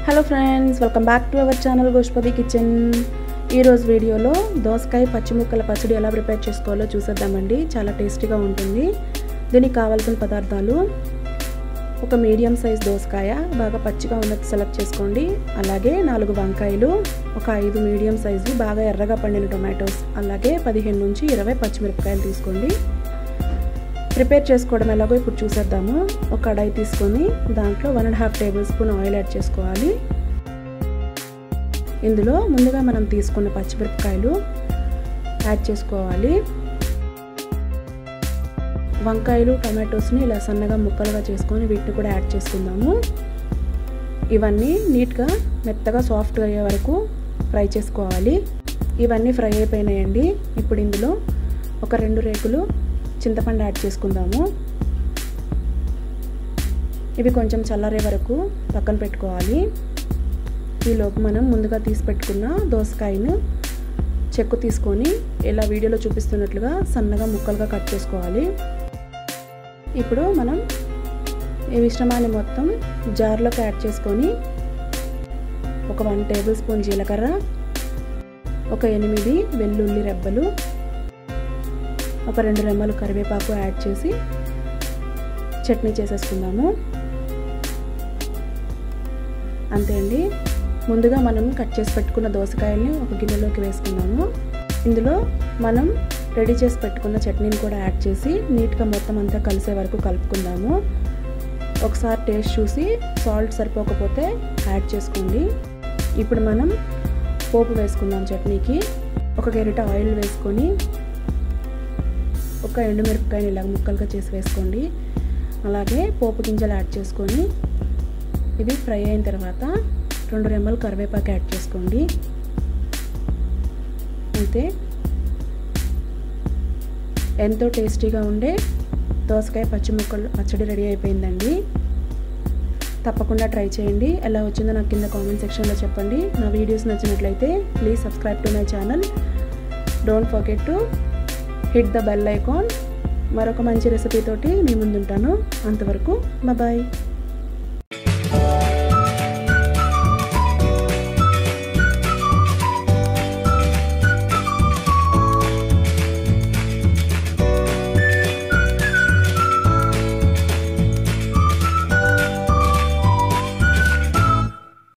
Hello friends, welcome back to our channel Goshpati kitchen. ఈరోజు వీడియోలో దోసకాయ పచ్చిముక్కల పచ్చడి ఎలా ప్రిపేర్ చేసుకోవాలో చూసేద్దామండి. చాలా టేస్టీగా ఉంటుంది. దీనికి కావాల్సిన పదార్థాలు: ఒక మీడియం సైజ్ దోసకాయ, బాగా పచ్చిగా ఉన్నది సెలెక్ట్ చేసుకోండి. అలాగే 4 వంకాయలు, ఒక 5 మీడియం సైజు బాగా ఎర్రగా పండిన టొమాటోస్, అలాగే 15 నుంచి 20 పచ్చిమిరపకాయలు తీసుకోండి. ప్రిపేర్ చేసుకోవడం ఎలాగో ఇప్పుడు చూసేద్దాము. ఒక కడాయి తీసుకొని దాంట్లో 1.5 టేబుల్ స్పూన్ ఆయిల్ యాడ్ చేసుకోవాలి. ఇందులో ముందుగా మనం తీసుకున్న పచ్చిమిరపకాయలు యాడ్ చేసుకోవాలి. వంకాయలు, టమాటోస్ని ఇలా సన్నగా ముక్కలుగా చేసుకొని వీటిని కూడా యాడ్ చేసుకుందాము. ఇవన్నీ నీట్గా మెత్తగా సాఫ్ట్గా అయ్యే వరకు ఫ్రై చేసుకోవాలి. ఇవన్నీ ఫ్రై అయిపోయినాయండి. ఇప్పుడు ఇందులో ఒక 2 రేకులు చింతపండు యాడ్ చేసుకుందాము. ఇవి కొంచెం చల్లారే వరకు పక్కన పెట్టుకోవాలి. ఈలోపు మనం ముందుగా తీసి పెట్టుకున్న దోసకాయను చెక్కు తీసుకొని ఇలా వీడియోలో చూపిస్తున్నట్లుగా సన్నగా ముక్కలుగా కట్ చేసుకోవాలి. ఇప్పుడు మనం ఈ మిశ్రమాన్ని మొత్తం జార్లోకి యాడ్ చేసుకొని ఒక 1 టేబుల్ స్పూన్ జీలకర్ర, ఒక 8 వెల్లుల్లి రెబ్బలు, ఒక 2 రెమ్మలు కరివేపాకు యాడ్ చేసి చట్నీ చేసేసుకుందాము. అంతే అండి. ముందుగా మనం కట్ చేసి పెట్టుకున్న దోసకాయల్ని ఒక గిన్నెలోకి వేసుకుందాము. ఇందులో మనం రెడీ చేసి పెట్టుకున్న చట్నీని కూడా యాడ్ చేసి నీట్గా మొత్తం అంతా కలిసే వరకు కలుపుకుందాము. ఒకసారి టేస్ట్ చూసి సాల్ట్ సరిపోకపోతే యాడ్ చేసుకోండి. ఇప్పుడు మనం పోపు వేసుకుందాం. చట్నీకి ఒక గరిట ఆయిల్ వేసుకొని ఒక ఎండుమిరపకాయని ఇలా ముక్కలుగా చేసి వేసుకోండి. అలాగే పోపు గింజలు యాడ్ చేసుకొని ఇవి ఫ్రై అయిన తర్వాత 2 రెమ్మలు కరివేపాకు యాడ్ చేసుకోండి. అంతే, ఎంతో టేస్టీగా ఉండే దోసకాయ పచ్చిముక్కలు పచ్చడి రెడీ అయిపోయిందండి. తప్పకుండా ట్రై చేయండి. ఎలా వచ్చిందో నాకు కింద కామెంట్ సెక్షన్లో చెప్పండి. నా వీడియోస్ నచ్చినట్లయితే please subscribe to my channel. Don't forget to hit the bell icon. మరొక మంచి రెసిపీ తోటి మీ ముందుంటాను. అంతవరకు బాయ్.